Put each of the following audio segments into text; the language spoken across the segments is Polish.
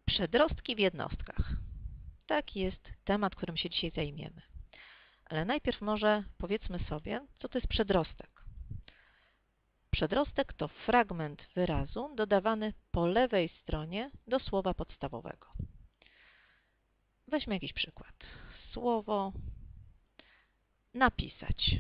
Przedrostki w jednostkach. Taki jest temat, którym się dzisiaj zajmiemy. Ale najpierw może powiedzmy sobie, co to jest przedrostek. Przedrostek to fragment wyrazu dodawany po lewej stronie do słowa podstawowego. Weźmy jakiś przykład. Słowo napisać.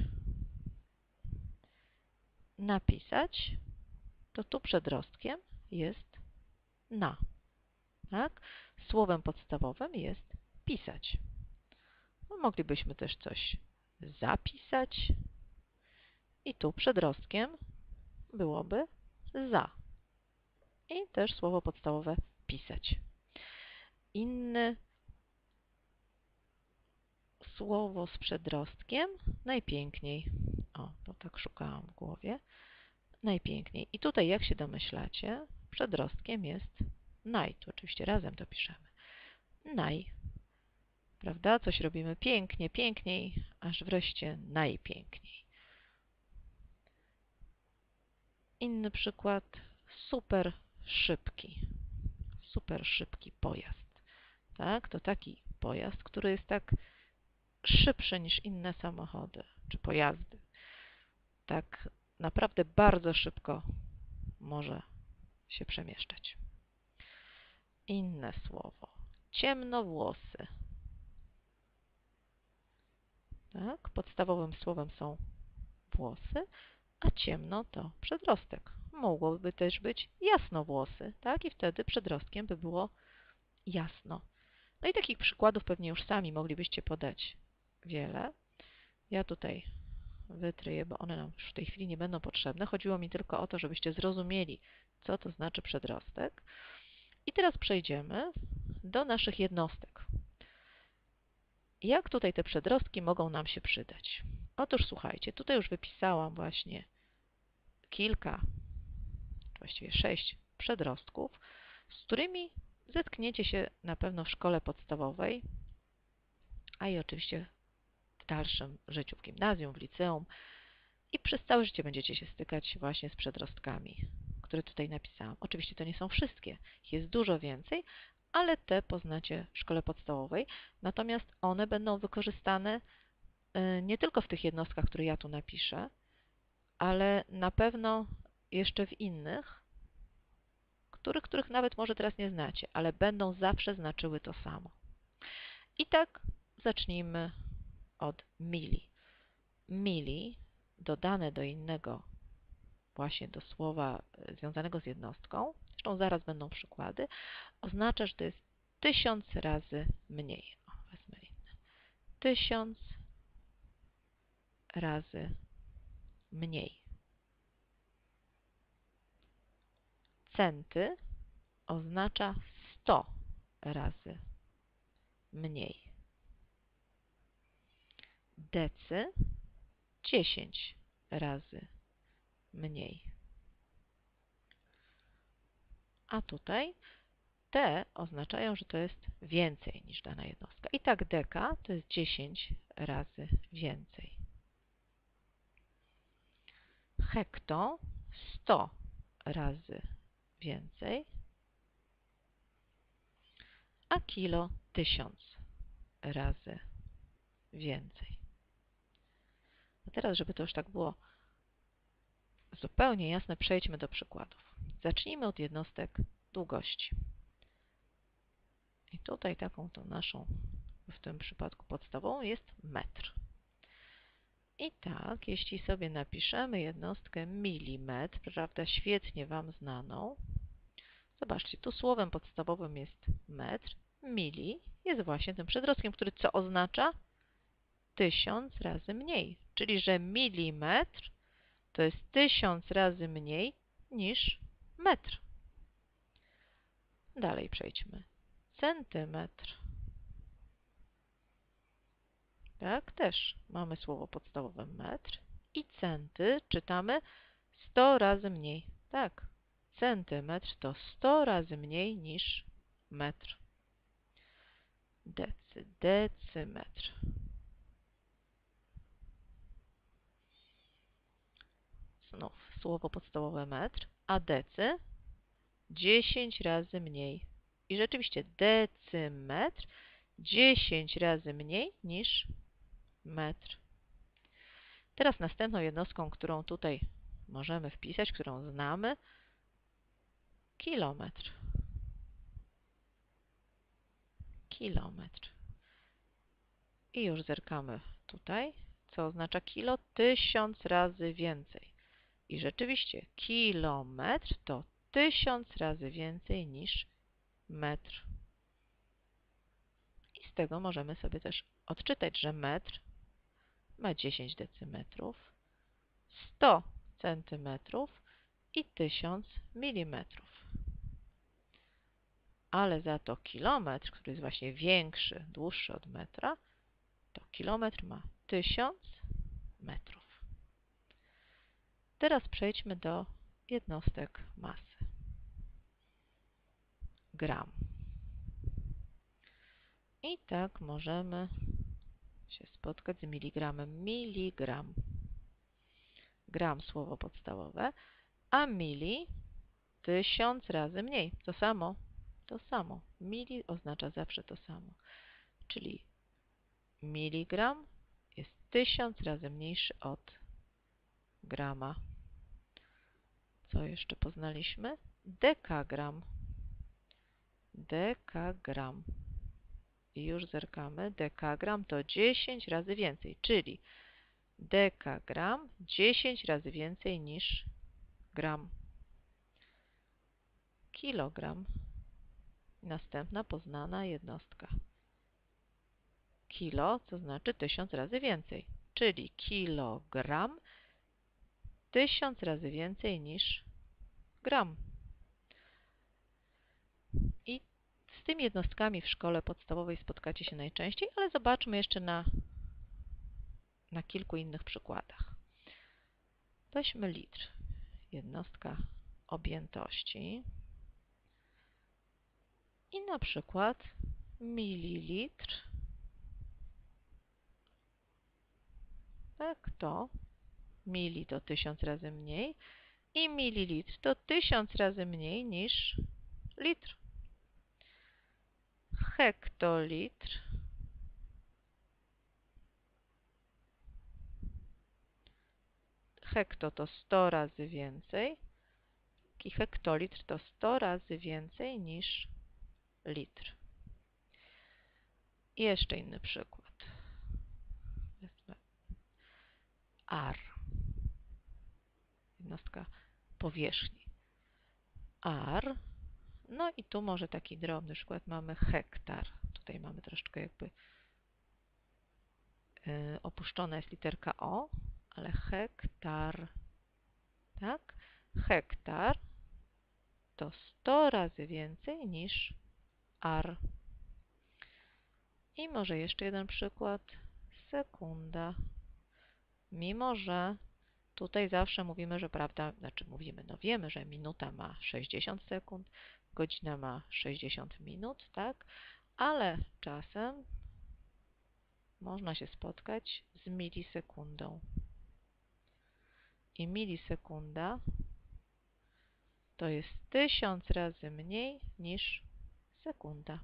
Napisać to tu przedrostkiem jest na. Tak? Słowem podstawowym jest pisać. No, moglibyśmy też coś zapisać i tu przedrostkiem byłoby za. I też słowo podstawowe pisać. Inne słowo z przedrostkiem najpiękniej. O, to tak szukałam w głowie. Najpiękniej. I tutaj, jak się domyślacie, przedrostkiem jest naj. Tu oczywiście razem to piszemy. Naj. Prawda? Coś robimy pięknie, piękniej, aż wreszcie najpiękniej. Inny przykład. Super szybki. Super szybki pojazd. Tak? To taki pojazd, który jest tak szybszy niż inne samochody czy pojazdy. Tak naprawdę bardzo szybko może się przemieszczać. Inne słowo. Ciemnowłosy. Tak? Podstawowym słowem są włosy, a ciemno to przedrostek. Mogłoby też być jasnowłosy, tak? I wtedy przedrostkiem by było jasno. No i takich przykładów pewnie już sami moglibyście podać wiele. Ja tutaj wytryję, bo one nam już w tej chwili nie będą potrzebne. Chodziło mi tylko o to, żebyście zrozumieli, co to znaczy przedrostek. I teraz przejdziemy do naszych jednostek. Jak tutaj te przedrostki mogą nam się przydać? Otóż słuchajcie, tutaj już wypisałam właśnie kilka, właściwie 6 przedrostków, z którymi zetkniecie się na pewno w szkole podstawowej, a i oczywiście w dalszym życiu, w gimnazjum, w liceum i przez całe życie będziecie się stykać właśnie z przedrostkami, które tutaj napisałam. Oczywiście to nie są wszystkie, jest dużo więcej, ale te poznacie w szkole podstawowej, natomiast one będą wykorzystane nie tylko w tych jednostkach, które ja tu napiszę, ale na pewno jeszcze w innych, których nawet może teraz nie znacie, ale będą zawsze znaczyły to samo. I tak zacznijmy od mili. Mili dodane do innego, właśnie do słowa związanego z jednostką, zresztą zaraz będą przykłady, oznacza, że to jest 1000 razy mniej. O, wezmę inne. 1000 razy mniej. Centy oznacza 100 razy mniej. Decy 10 razy mniej. A tutaj te oznaczają, że to jest więcej niż dana jednostka. I tak deka to jest 10 razy więcej. Hekto 100 razy więcej. A kilo 1000 razy więcej. A teraz, żeby to już tak było zupełnie jasne, przejdźmy do przykładów. Zacznijmy od jednostek długości. I tutaj taką tą naszą, w tym przypadku podstawową, jest metr. I tak, jeśli sobie napiszemy jednostkę milimetr, prawda, świetnie Wam znaną, zobaczcie, tu słowem podstawowym jest metr, mili jest właśnie tym przedrostkiem, który co oznacza? 1000 razy mniej, czyli że milimetr to jest 1000 razy mniej niż metr. Dalej przejdźmy. Centymetr. Tak, też mamy słowo podstawowe metr i centy czytamy 100 razy mniej. Tak, centymetr to 100 razy mniej niż metr. Decy, decymetr. Znów słowo podstawowe metr, a decy 10 razy mniej. I rzeczywiście decymetr 10 razy mniej niż metr. Teraz następną jednostką, którą tutaj możemy wpisać, którą znamy, kilometr. Kilometr. I już zerkamy tutaj, co oznacza kilo? 1000 razy więcej. I rzeczywiście kilometr to 1000 razy więcej niż metr. I z tego możemy sobie też odczytać, że metr ma 10 decymetrów, 100 centymetrów i 1000 milimetrów. Ale za to kilometr, który jest właśnie większy, dłuższy od metra, to kilometr ma 1000 metrów. Teraz przejdźmy do jednostek masy. Gram. I tak możemy się spotkać z miligramem. Miligram. Gram słowo podstawowe, a mili 1000 razy mniej. To samo. To samo. Mili oznacza zawsze to samo. Czyli miligram jest 1000 razy mniejszy od grama. Co jeszcze poznaliśmy? Dekagram. Dekagram. I już zerkamy. Dekagram to 10 razy więcej, czyli dekagram 10 razy więcej niż gram. Kilogram. Następna poznana jednostka. Kilo to znaczy 1000 razy więcej, czyli kilogram 1000 razy więcej niż gram. I z tymi jednostkami w szkole podstawowej spotkacie się najczęściej, ale zobaczmy jeszcze na kilku innych przykładach. Weźmy litr. Jednostka objętości. I na przykład mililitr. Tak, to mili to 1000 razy mniej i mililitr to 1000 razy mniej niż litr. Hektolitr. Hekto to 100 razy więcej i hektolitr to 100 razy więcej niż litr. I jeszcze inny przykład. Wezmę ar. Jednostka powierzchni. Ar. No i tu może taki drobny przykład mamy hektar. Tutaj mamy troszeczkę jakby opuszczona jest literka O, ale hektar. Tak? Hektar to 100 razy więcej niż ar. I może jeszcze jeden przykład. Sekunda. Mimo że tutaj zawsze mówimy, że prawda, znaczy mówimy, no wiemy, że minuta ma 60 sekund, godzina ma 60 minut, tak? Ale czasem można się spotkać z milisekundą. I milisekunda to jest 1000 razy mniej niż sekunda.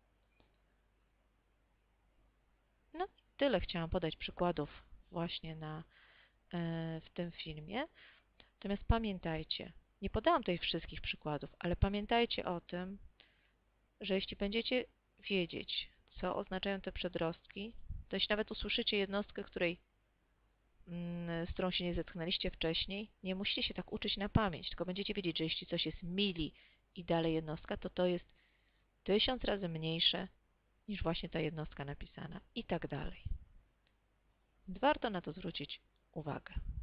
No i tyle chciałam podać przykładów właśnie w tym filmie. Natomiast pamiętajcie, nie podałam tutaj wszystkich przykładów, ale pamiętajcie o tym, że jeśli będziecie wiedzieć, co oznaczają te przedrostki, to jeśli nawet usłyszycie jednostkę, z którą się nie zetknęliście wcześniej, nie musicie się tak uczyć na pamięć, tylko będziecie wiedzieć, że jeśli coś jest mili i dalej jednostka, to jest 1000 razy mniejsze niż właśnie ta jednostka napisana i tak dalej. Warto na to zwrócić uwagę.